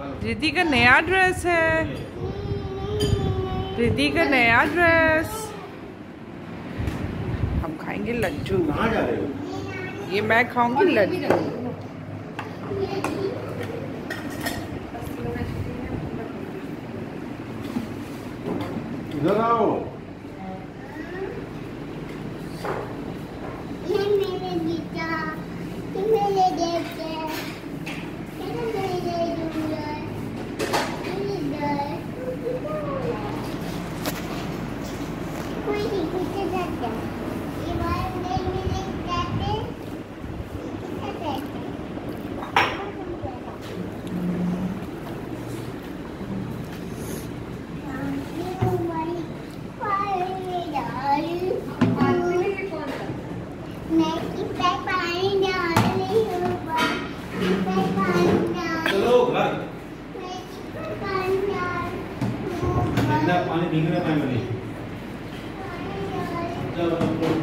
रिद्धि का नया ड्रेस है। रिद्धि का नया ड्रेस। हम खाएंगे लड्डू। कहाँ जा रहे हो? ये मैं खाऊंगी लड्डू। इधर आओ। ये मेरे बेटा, ये मेरे बेटे, ये मेरे दूल्हा, ये इधर। कोई नहीं पीछे जाते हैं। ये बार मेरे जाते, ये जाते। चलो घर। पानी भीग रहा है। चलो